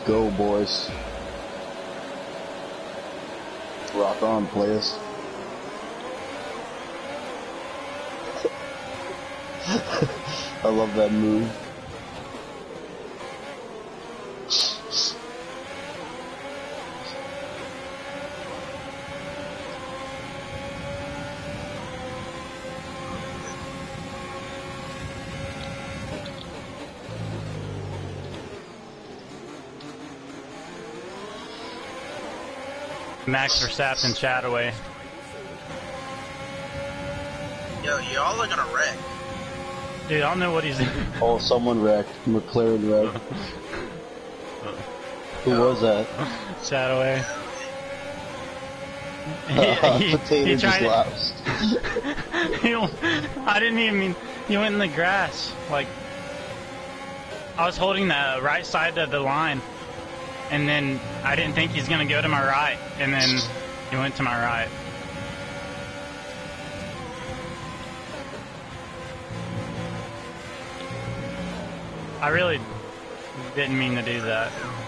go, boys. Rock on, players. I love that move. Max Verstappen Shadowway. Yo, y'all are gonna wreck. Dude, I don't know what he's doing. Oh, someone wrecked. McLaren wrecked. Who was that? Shadowway. Potato just lapsed. I didn't even mean... He went in the grass. Like... I was holding the right side of the line. And then I didn't think he's gonna go to my right. And then he went to my right. I really didn't mean to do that.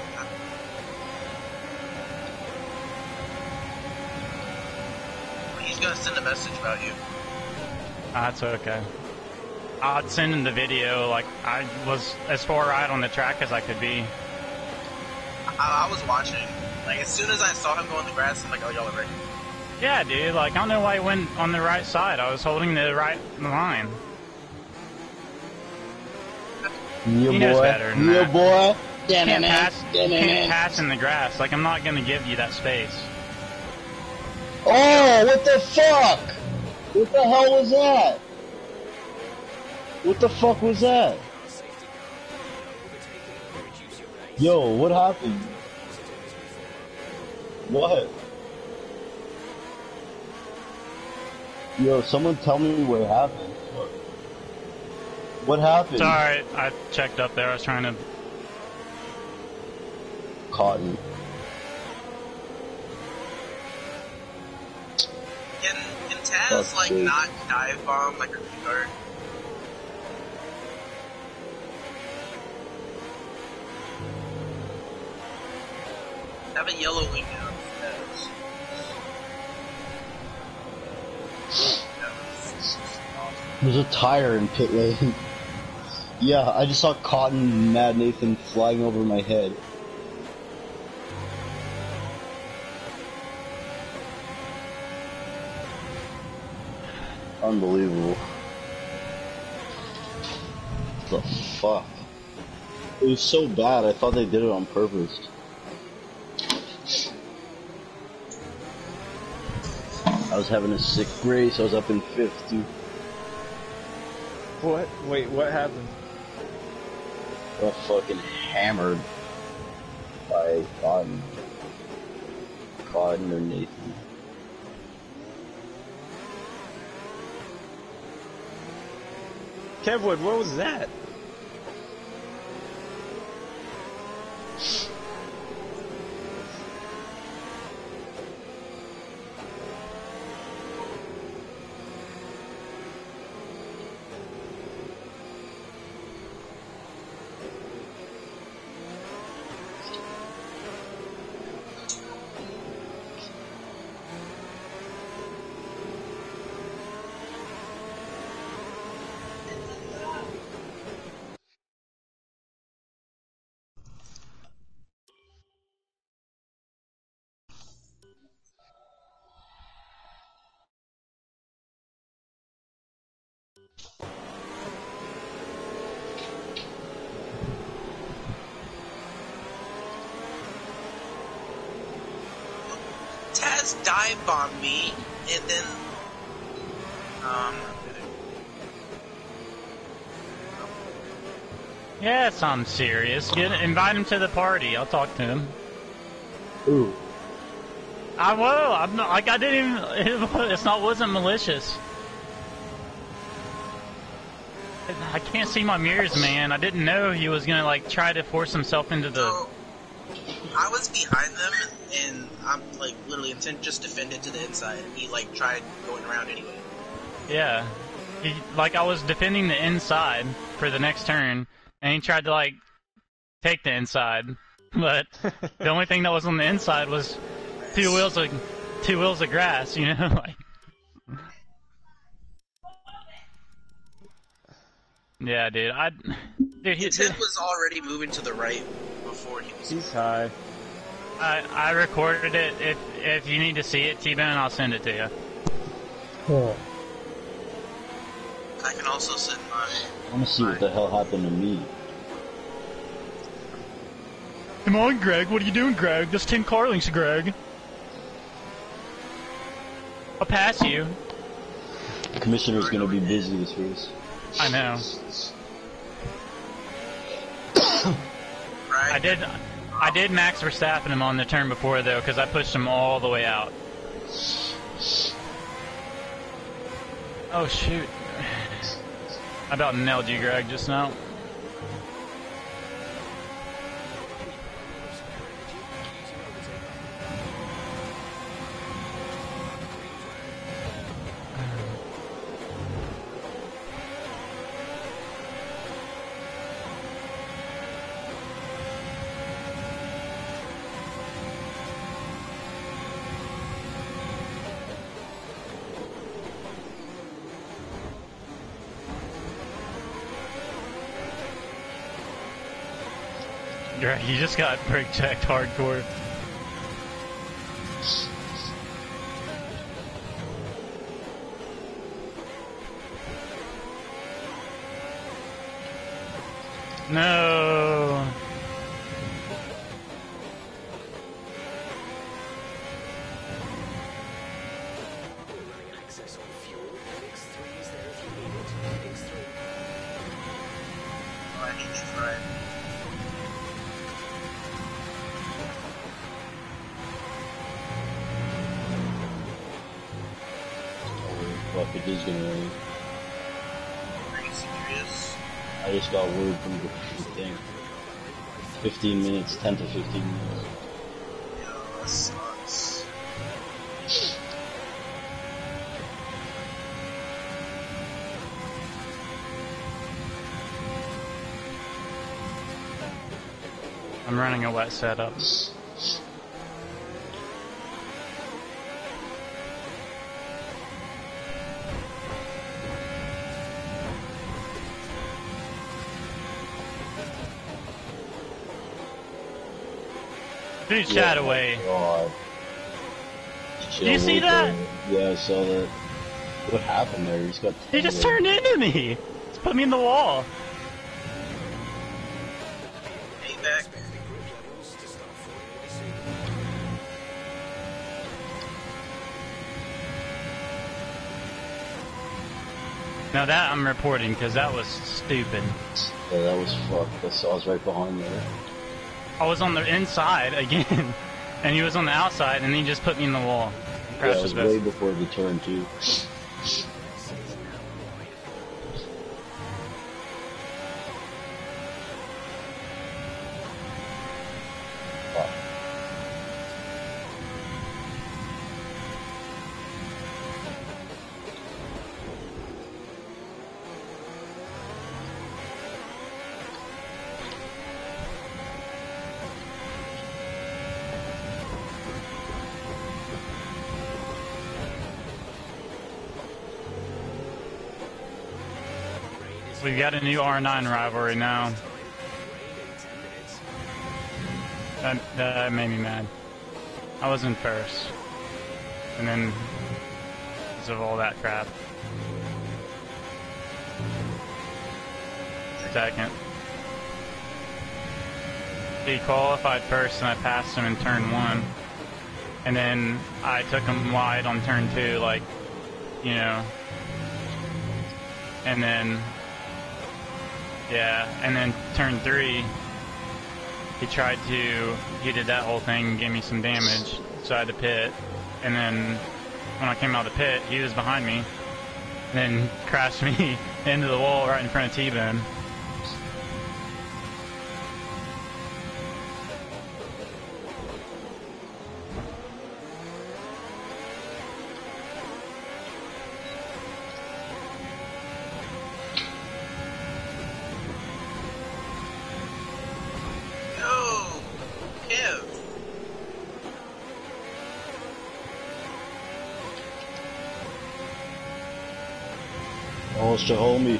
He's gonna send a message about you. That's okay. I'd send him the video, like, I was as far right on the track as I could be. I was watching. Like, as soon as I saw him go in the grass, I'm like, oh, y'all are ready. Yeah, dude, like, I don't know why he went on the right side. I was holding the right line. He knows better than that. Boy. Can't pass in the grass. Like, I'm not gonna give you that space. Oh, what the fuck? What the hell was that? What the fuck was that? Yo, what happened? What? Yo, someone tell me what happened. What happened? It's alright, I checked up there. I was trying to... Cotton. Can Taz, like, not dive bomb like a retard? Have a yellow wing now. There's a tire in pit lane. Yeah, I just saw Cotton and Mad Nathan flying over my head. Unbelievable. What the fuck? It was so bad, I thought they did it on purpose. I was having a sick race, I was up in 5th, dude. What? Wait, what happened? I got fucking hammered by Cotton. Cotton or Nathan. Kevwood, what was that? Taz dive bombed me, and then, Yeah, it's something serious. Invite him to the party. I'll talk to him. Ooh. I will. I'm not, like, I didn't even, wasn't malicious. I can't see my mirrors, man. I didn't know he was gonna, like, try to force himself into the... so, I was behind them, and I'm, like, literally intent just defended to the inside, and he, like, tried going around anyway. Yeah. I was defending the inside for the next turn, and he tried to, like, take the inside. but the only thing that was on the inside was two wheels of grass, you know, like. Yeah, dude, His head was already moving to the right before he was. He's high. I recorded it. If you need to see it, T-Bone, I'll send it to you. Cool. I can also send my. I want to see what the hell happened to me. Come on, Greg. What are you doing, Greg? That's 10 car lengths, Greg. I'll pass you. The commissioner's gonna be busy this race. I know. Right. I did Max Verstappen him on the turn before, though, because I pushed him all the way out. Oh, shoot. I about nailed you, Greg, just now. You just got brake checked hardcore. No. I need you, right. Fuck, it is gonna rain. Are you serious? I just got word from the thing. 15 minutes, 10 to 15 minutes. Yo, that sucks. I'm running a wet setup. Dude, chat away. God. Did you see that? Yeah, I saw that. What happened there? He's got. He just turned into me. Just put me in the wall. Payback. Now that I'm reporting, because that was stupid. Yeah, that was fucked. I was right behind there. I was on the inside again, and he was on the outside, and he just put me in the wall. Yeah, Crashed it his was way best. before the turn too. Fuck. We've got a new R9 rivalry now. That made me mad. I was in first. And then, because of all that crap. Second. He qualified first and I passed him in turn 1. And then I took him wide on turn 2, like, you know. And then, yeah, and then turn 3, he did that whole thing and gave me some damage, so I had to pit. And then when I came out of the pit, he was behind me, and then crashed me into the wall right in front of T-Bone. Oh, it's the homie.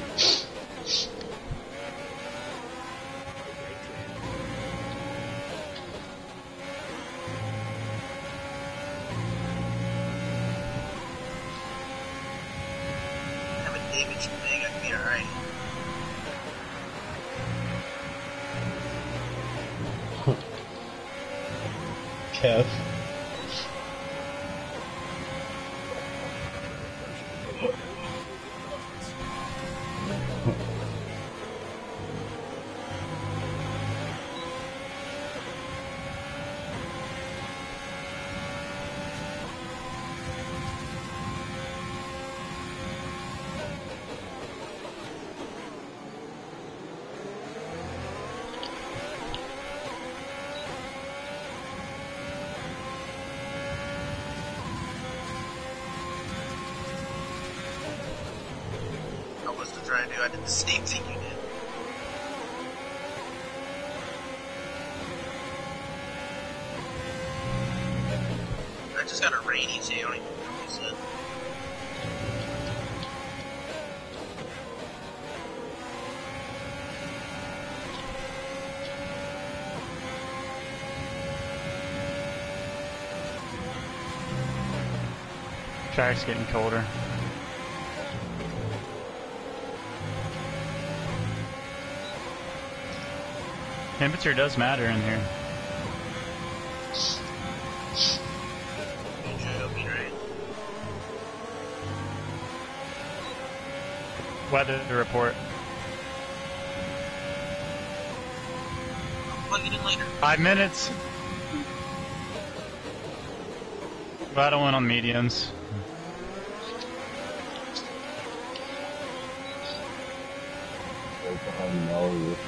Have a David thing, I can be alright. Kev. I was to try to do, I did the same thing you did. I just got a rainy day, I don't even know what you said. Track's getting colder. Temperature does matter in here. You joking, right? Weather report. I'll plug it in later. 5 minutes. Glad I went on mediums. Right behind Mario.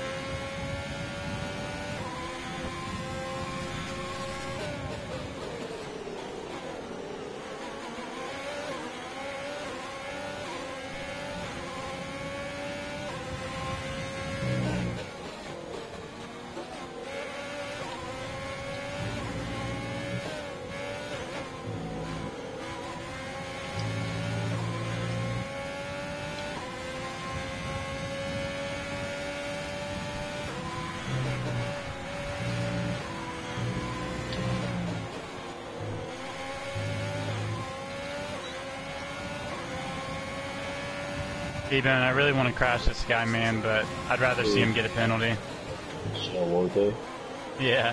Even I really want to crash this guy, man, but I'd rather see him get a penalty. So worth it. Yeah.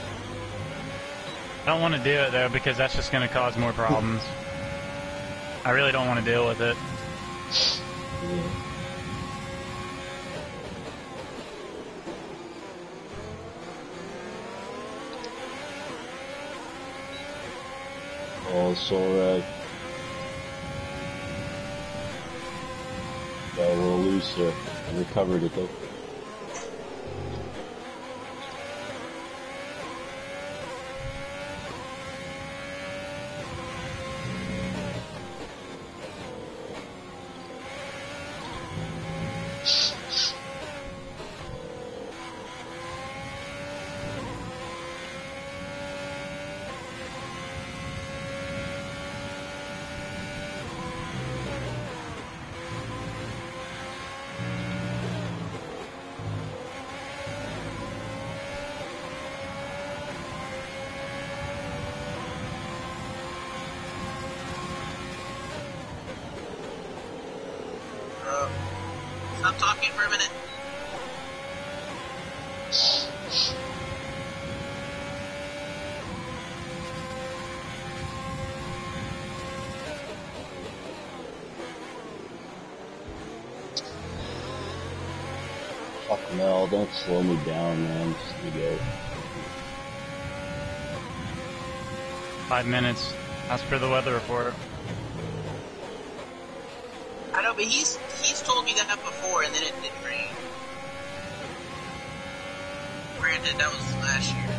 I don't want to do it though because that's just going to cause more problems. I really don't want to deal with it. Yeah. Oh, it's alright. Got a little loose there. I recovered it though. Stop talking for a minute. Fuck Mel, don't slow me down, man. Just let me go. 5 minutes. As per the weather report. I know, but he's told me that before, and then it didn't rain. Granted, that was last year.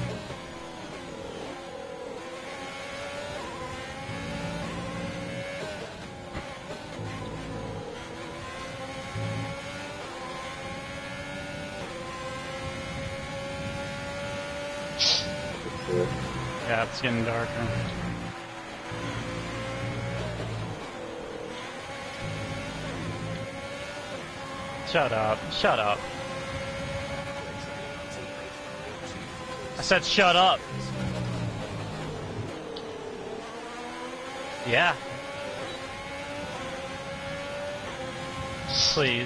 Yeah, it's getting darker. Shut up. Shut up. I said shut up. Yeah. Please.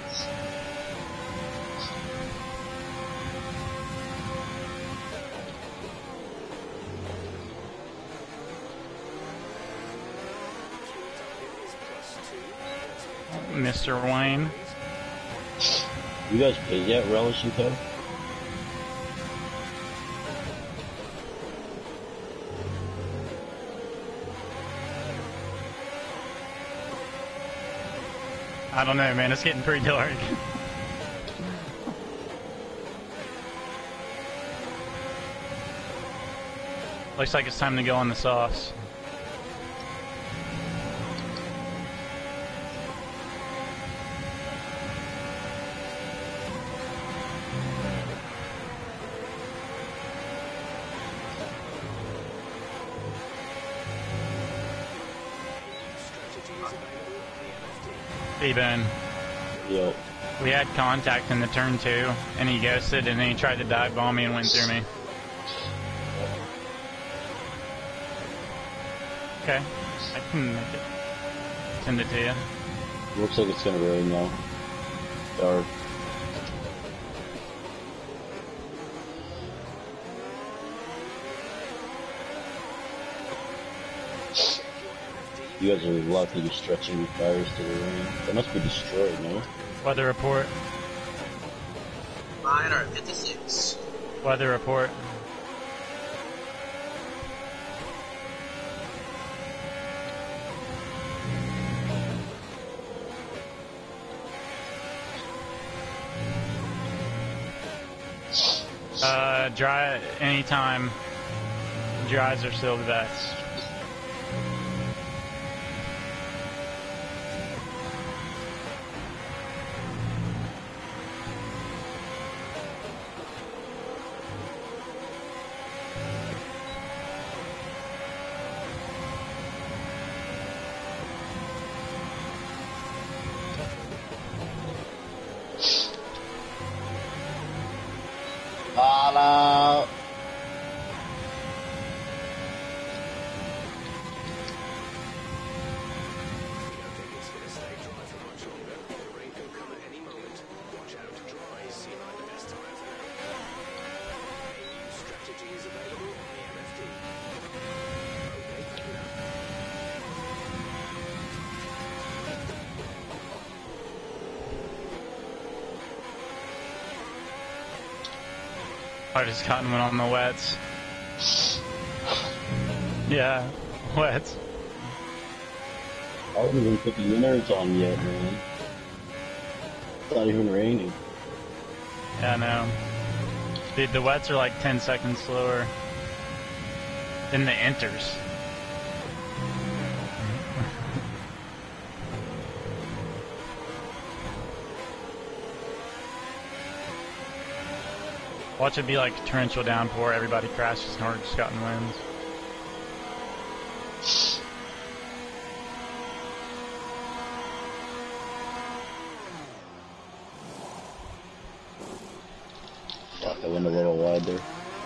Mr. Wayne. You guys paid yet, Relish and Co? I don't know, man. It's getting pretty dark. Looks like it's time to go on the sauce. T-Bone. Yep. We had contact in the turn 2, and he ghosted, and then he tried to dive bomb me and went through me. Okay, I can make it. Send it to you. Looks like it's gonna rain now. Dark. You guys are lucky you're stretching these fires to the rain. They must be destroyed, no? Weather report. Mine are at 56. Weather report. Dry anytime. Dries are still the best. Hello. I just gotten one on the wets. Yeah, wets. I haven't even put the innards on yet, man. It's not even raining. Yeah, I know. Dude, the wets are like 10 seconds slower than the enters. Watch it be like a torrential downpour, everybody crashes hard, just gotten winds. Fuck, I went a little wide there.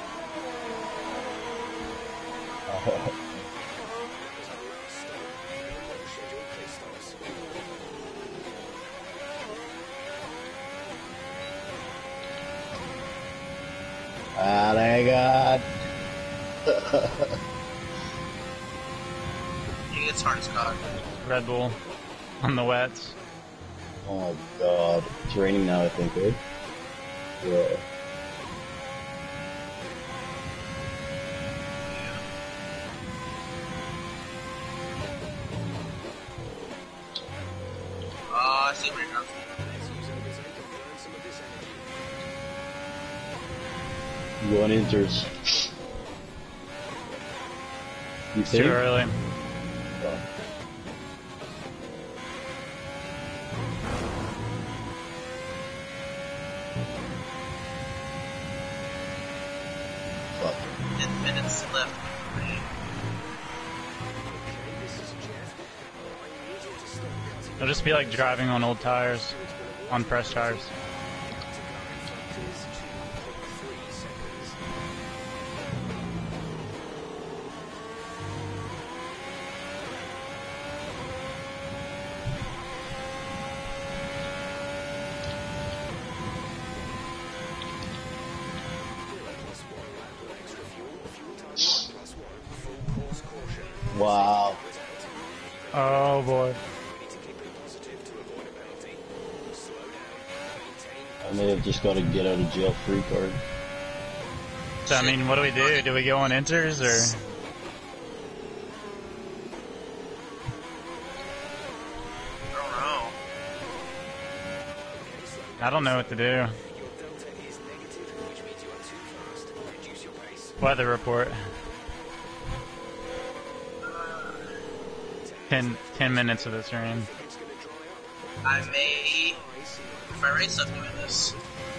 Ah, my God. He gets hard as God. Red Bull on the wets. Oh, God. It's raining now, I think, right? Yeah. I see where you're going. One enters. You It's too think? early. Oh. Fuck. 10 minutes left. It'll just be like driving on old tires. on press tires. Wow. Oh boy. I may have just got a get out of jail free card. So, I mean, what do we do? Do we go on enters or? I don't know what to do. Weather report. 10 minutes of this rain. I may, if I race up doing this.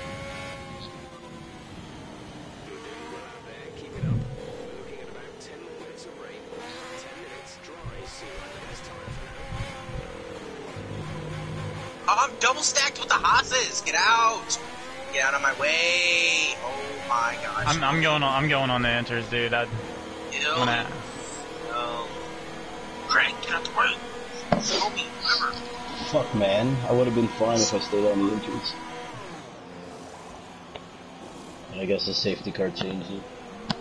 Oh, I'm double stacked with the Haas's. Get out! Get out of my way! Oh my gosh! I'm going on the enters, dude. Ew. Gonna... No. Craig, get out the way! Show me, whatever. Fuck, man. I would have been fine if I stayed on the entrance. And I guess the safety car changed it.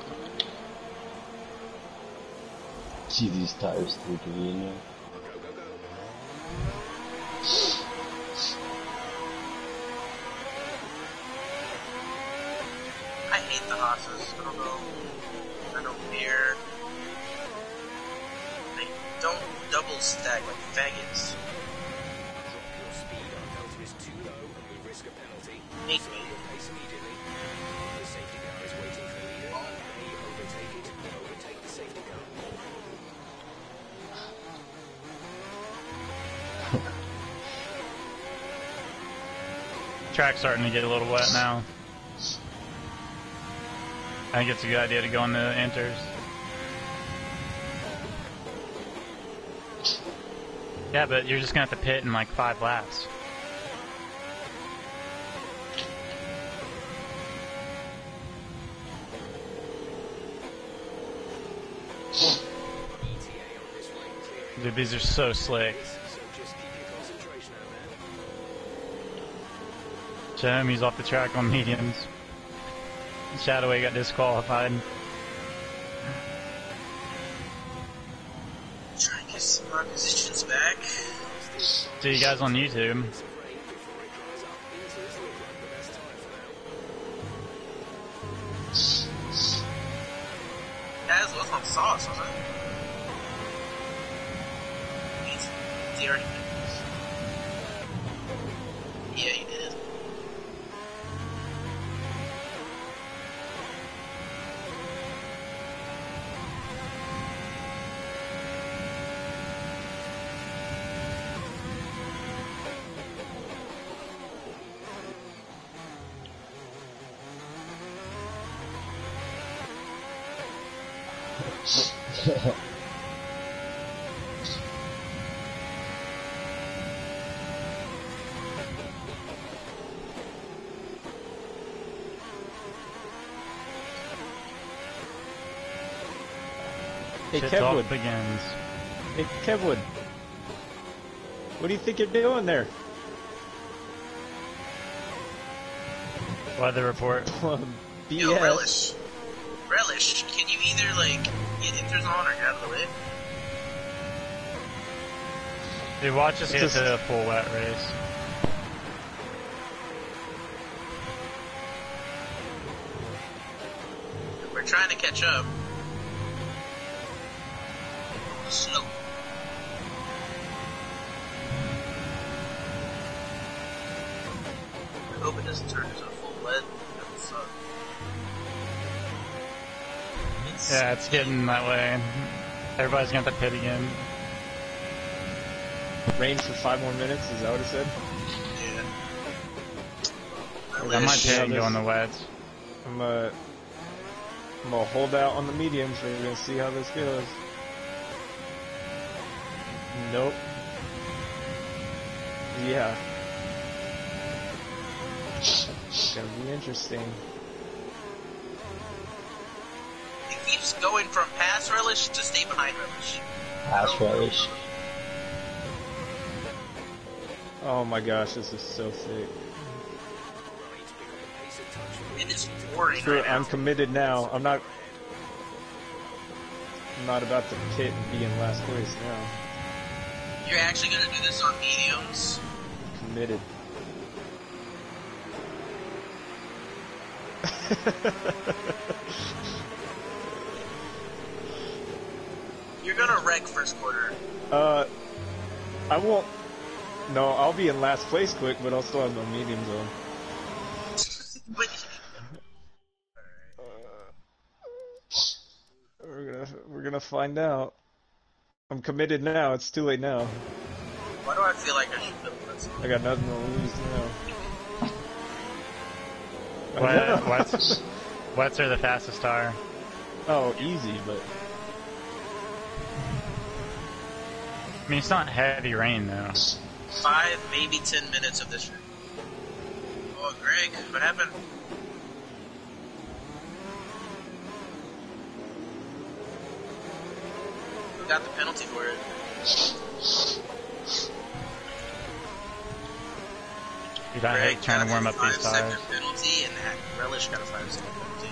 See these tires through to the end. I hate the Haas's. I don't know. I don't care. They don't double stack like faggots. Make me. Track's starting to get a little wet now. I think it's a good idea to go on the enters. Yeah, but you're just gonna have to pit in like 5 laps. Dude, these are so slick. Jeremy's off the track on mediums. Shadowway got disqualified. Try and get some of my positions back. See you guys on YouTube. That was on sauce, wasn't it? He already did this. Yeah, he did. Hey, Shit talk Kevwood. begins. Hey, Kevwood. What do you think you're doing there? Weather report. BS. Yo, Relish. Relish, can you either, like, get inters on or get out of the way? Dude, watch us get to a full wet race. We're trying to catch up. Slow. I hope it doesn't turn into a full wet. That would suck. Yeah, it's getting that way. Everybody's gonna have to pit again. Rain for 5 more minutes, is that what it said? Yeah. I might pit and go on the wets. I'm gonna hold out on the mediums. We're gonna see how this goes. Nope. Yeah. It's gonna be interesting. It keeps going from pass relish to stay behind relish. Pass relish. Oh my gosh, this is so sick. It is boring Sure, right now. I'm committed now. I'm not about to pit and be in last place now. You're actually gonna do this on mediums? Committed. You're gonna wreck first quarter. I won't. No, I'll be in last place quick, but I'll still have no medium zone. But We're gonna find out. I'm committed now. It's too late now. why do I feel like I should flip this? I got nothing to lose now. Wets are the fastest tire. Oh, easy, but I mean, it's not heavy rain though. 5, maybe 10 minutes of this. Oh, Greg, what happened? Who got the penalty for it? Dude, I hate trying to warm up these tires. 5-second penalty, and Relish got a 5-second penalty.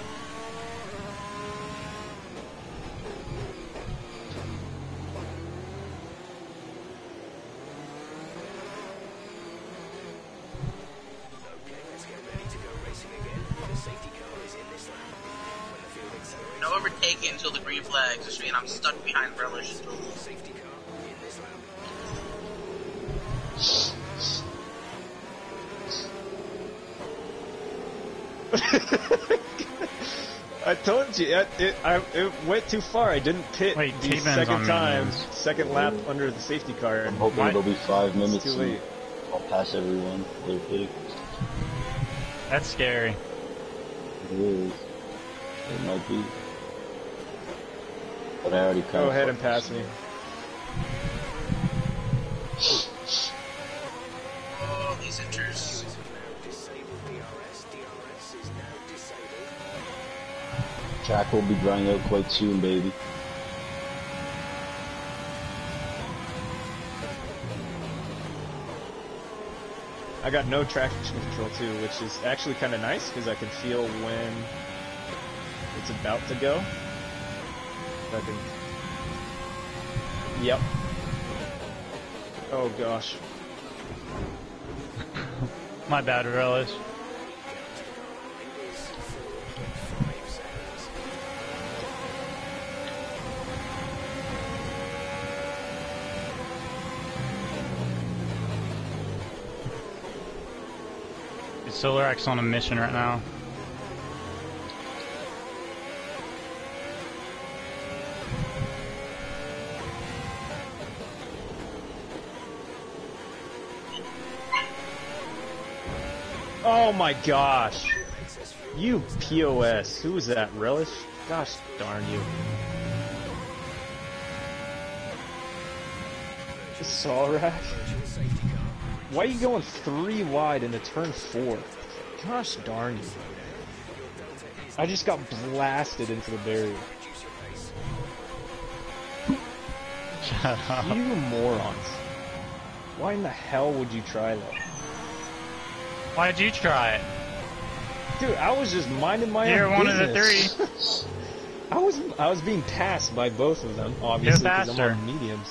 No overtaking until the green flag, which means I'm stuck behind Relish. I told you, it went too far. I didn't pit Wait, the T-Ben's second on time, mediums. second lap under the safety car. I'm hoping Why- it'll be 5 minutes. It's too late. And I'll pass everyone. They're big. That's scary. It is. It might be. But I already Go ahead and pass me. Oh, these inters. Track will be drying out quite soon, baby. I got no traction control too, which is actually kind of nice because I can feel when it's about to go. I can. Yep. Oh gosh. My bad, Relish. Is SolarX on a mission right now? Oh my gosh. You POS. Who was that? Relish? Gosh darn you. Solrak? Why are you going 3 wide into turn 4? Gosh darn you. I just got blasted into the barrier. Shut up. You morons. Why in the hell would you try that? Why'd you try it? Dude, I was just minding my You're own one of the business. three. I was being passed by both of them, obviously, because I'm faster. on mediums.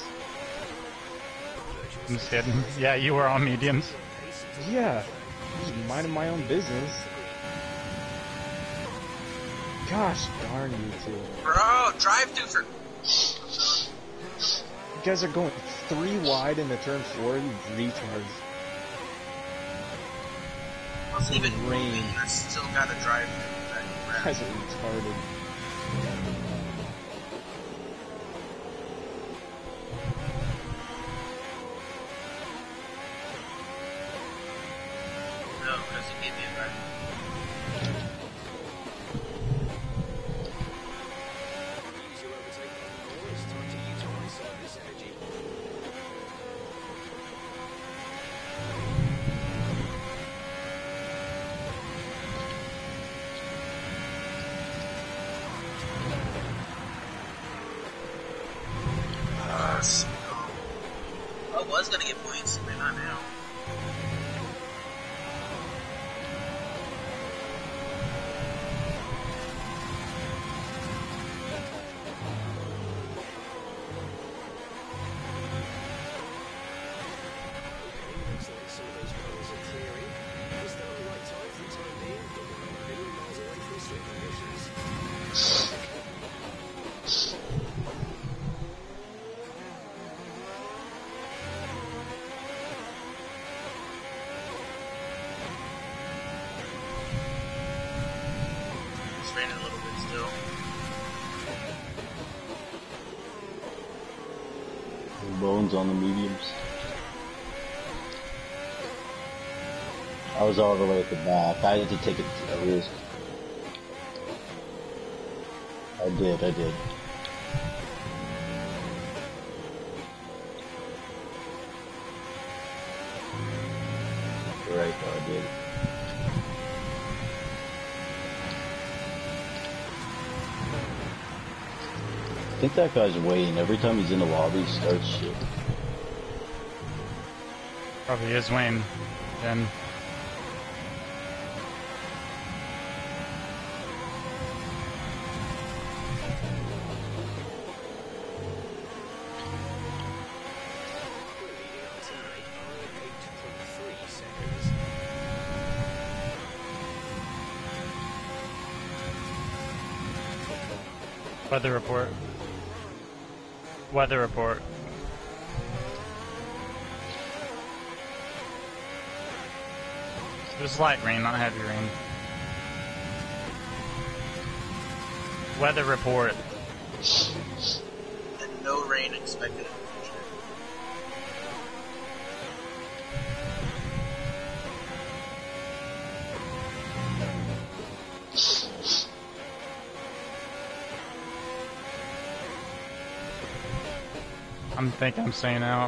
I'm just kidding. Yeah, you were on mediums. Yeah, just minding my own business. Gosh darn you two. Bro, drive through for. You guys are going 3 wide into turn 4, you retards. I wasn't even Rain. moving, I still gotta drive through. You guys are retarded. No, because he gave me a drive. still. Bones on the mediums. I was all the way at the back. I had to take a risk. I did. You're right though, I did. I think that guy's waiting. Every time he's in the lobby, he starts shit. Probably is Wayne. Then. Weather report. Weather report. It was light rain, not heavy rain. Weather report. And no rain expected in the future. I'm staying out.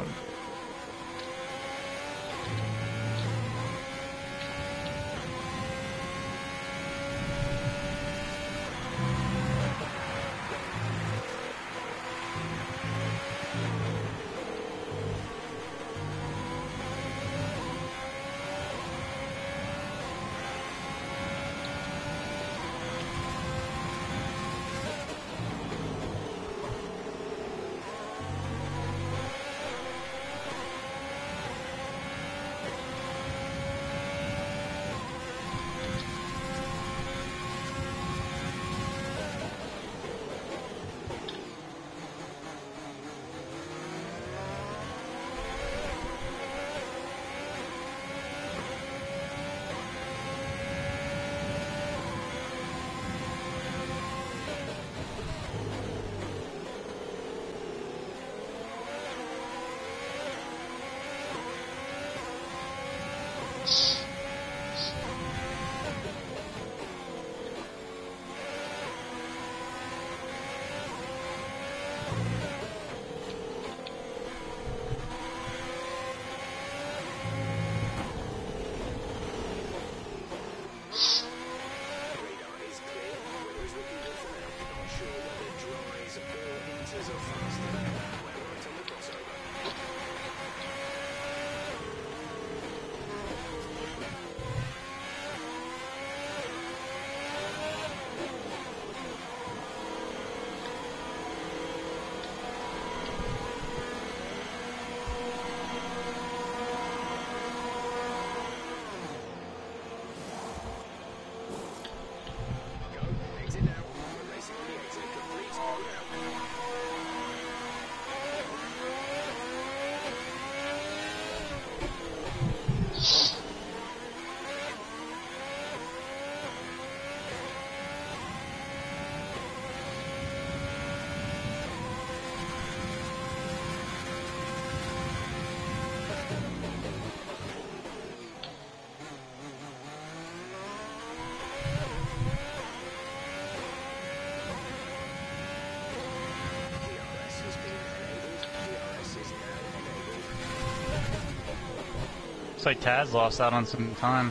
Looks like Taz lost out on some time.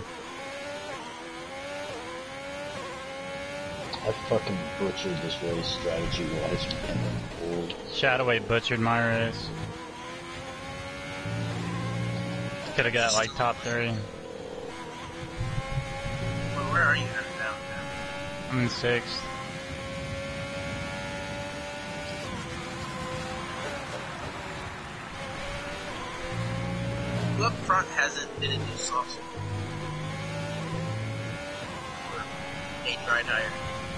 I fucking butchered this race strategy-wise, man. Shadowway butchered my race. Could have got like top 3. Well, where are you headed down now? I'm in 6th. Who up front hasn't been a new sauce? Or a dry tire?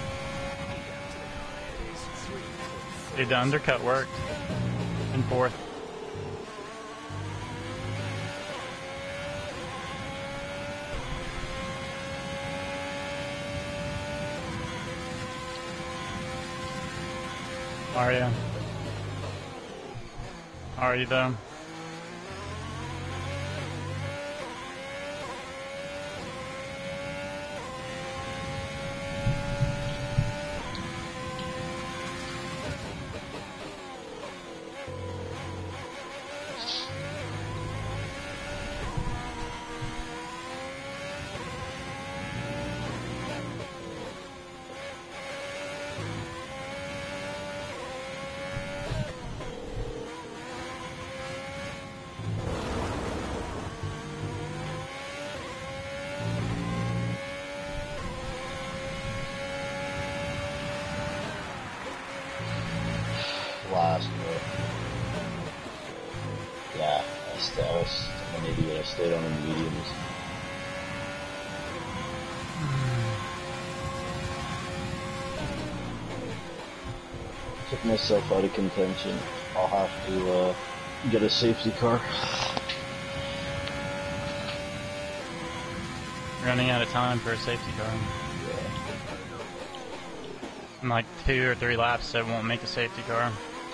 Dude, the undercut worked. In 4th. Are you? Are you though? Last bit. Yeah, I'm an idiot. I stayed on the mediums. Took myself out of contention. I'll have to get a safety car. Running out of time for a safety car. Yeah. In like 2 or 3 laps, it won't make a safety car.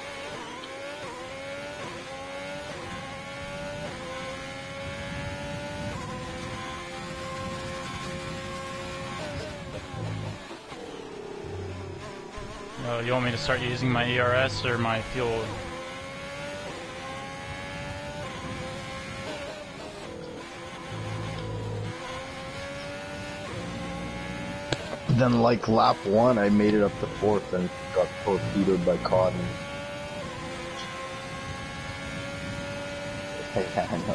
You want me to start using my ERS or my fuel? Then, like lap 1, I made it up to 4th and got torpedoed by Cotton. Yeah, I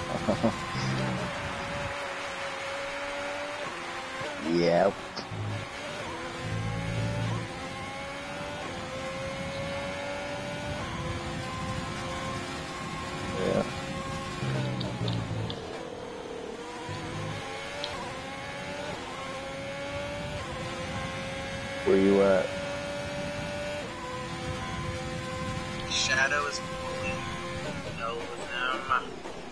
know. Yep. Yeah. Where you at? Shadow is pulling hell with them.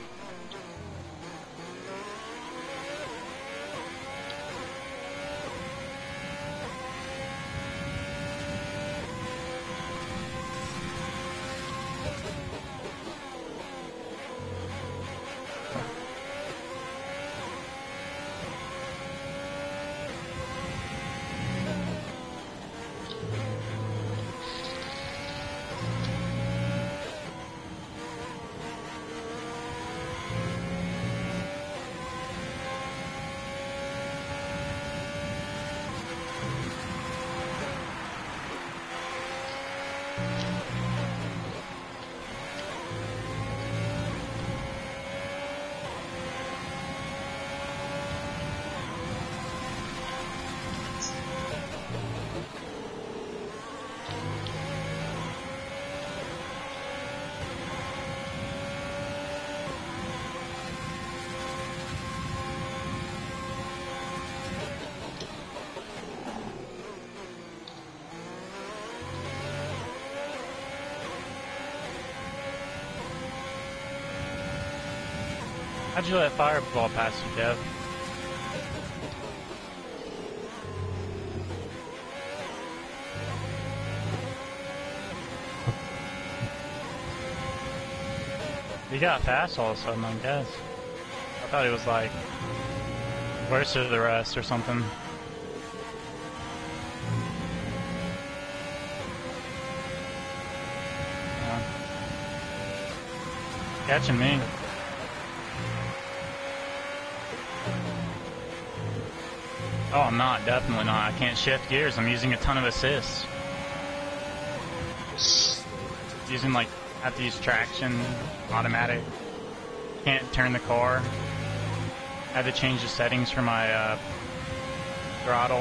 How'd you let Fireball pass you, Kev? He got fast all of a sudden, I guess. I thought he was like worse than the rest or something. Yeah. Catching me. Oh, I'm not. Definitely not. I can't shift gears. I'm using a ton of assists. Using, like, I have to use traction, automatic. Can't turn the car. I had to change the settings for my throttle.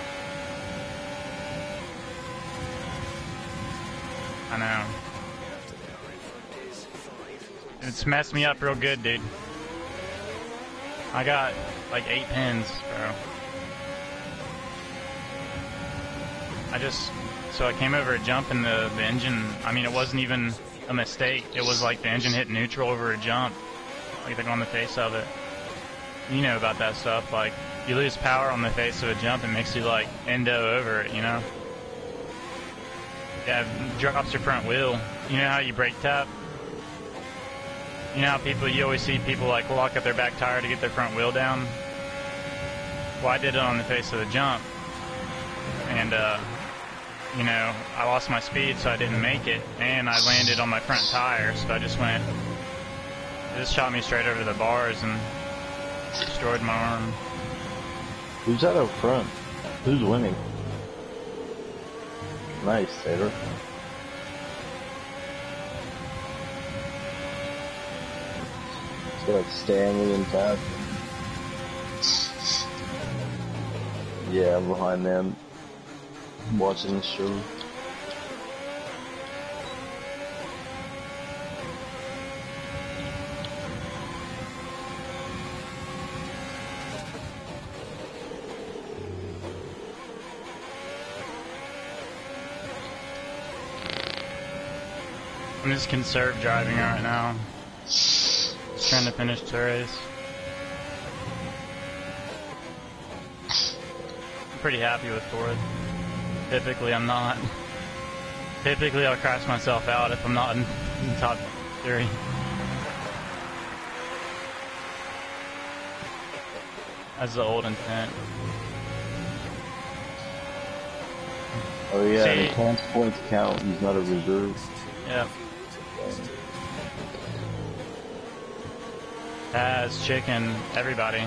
I know. It's messed me up real good, dude. I got, like, 8 pins, bro. So I came over a jump and the engine, I mean, it wasn't even a mistake. It was like the engine hit neutral over a jump, like on the face of it. You know about that stuff, like you lose power on the face of a jump, it makes you like endo over it, you know? Yeah, it drops your front wheel. You know how you brake tap? You know how you always see people like lock up their back tire to get their front wheel down? Well, I did it on the face of the jump. And, you know, I lost my speed, so I didn't make it. And I landed on my front tire, so I just went... It just shot me straight over the bars and destroyed my arm. Who's that up front? Who's winning? Nice, Tater. It's got Stanley and Tab. Yeah, I'm behind them. I'm watching the show. I'm just conserve driving right now. Just trying to finish the race. I'm pretty happy with fourth. Typically I'm not. Typically I'll crash myself out if I'm not in the top 3. That's the old intent. Oh yeah, See, the Cam's points count. He's not a reserve. Yep. Taz, Chicken, everybody.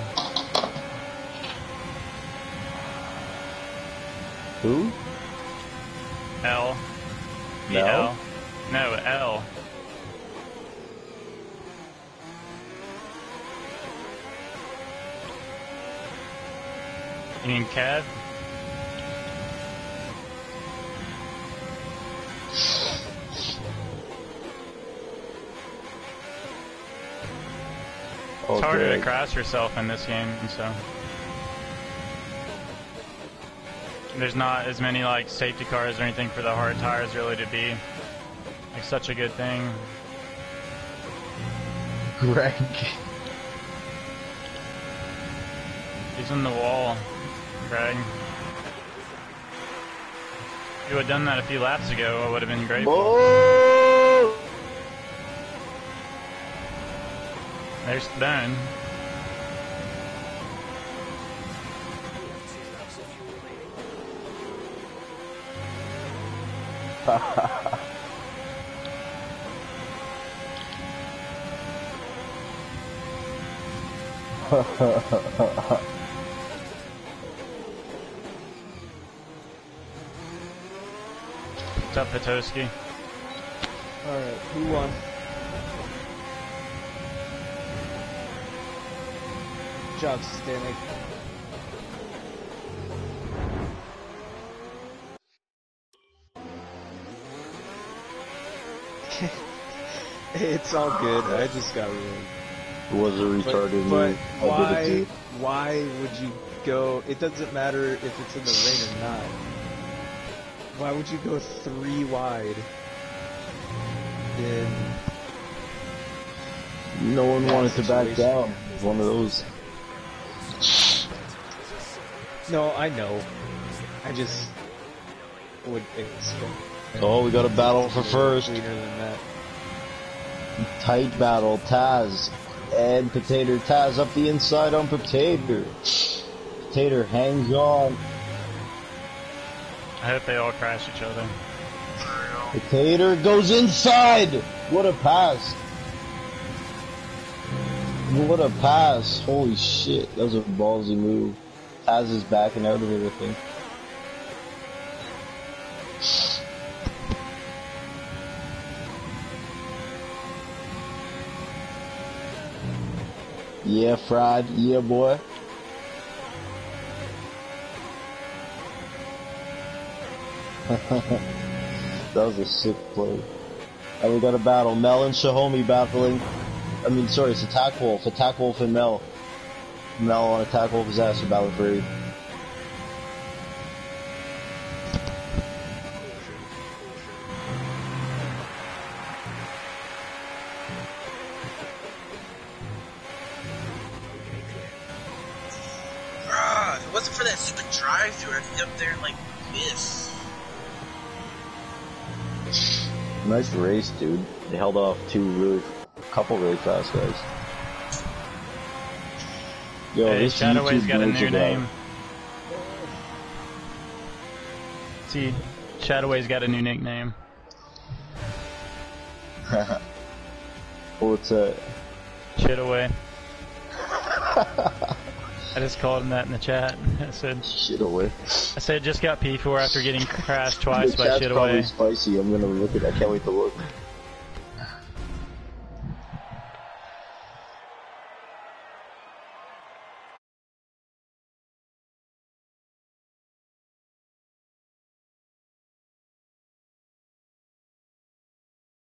Who? L. No? L. No, L. You mean Kev? It's harder to crash yourself in this game, so there's not as many like safety cars or anything for the hard tires really to be like such a good thing. Greg. He's in the wall, Greg. If you had done that a few laps ago, I would have been grateful. Oh! There's Stone. What's up, Petoski? Alright, who won? Good job, Stanley. It's all good. I just got ruined. It was a retarded But move. I did it too. why would you go? It doesn't matter if it's in the rain or not. Why would you go 3 wide? No one that wanted to back situation? down. It was one of those. No, I know. I just would expect. Oh, we got a battle for first. Cleaner than that. Tight battle. Taz and Potato. Taz up the inside on Potato. Potato hangs on. I hope they all crash each other. Potato goes inside. What a pass. What a pass. Holy shit. That was a ballsy move. Taz is backing out of it, I think. Yeah, fried. Yeah, boy. That was a sick play. And we got a battle. Mel and Shahomi battling. I mean, sorry, it's Attack Wolf. Attack Wolf and Mel. Mel on Attack Wolf's ass for battle free. If it wasn't for that stupid drive-thru, I'd be up there like this. Nice race, dude. They held off couple really fast guys. Yo, Hey, this Shadowway's YouTube got a nerds new about- name. See, Shadowway's got a new nickname. What's that? Shitaway. I just called him that in the chat. I said just got P4 after getting crashed twice The by chat's probably Shitaway. spicy. I'm gonna look at. I can't wait to look.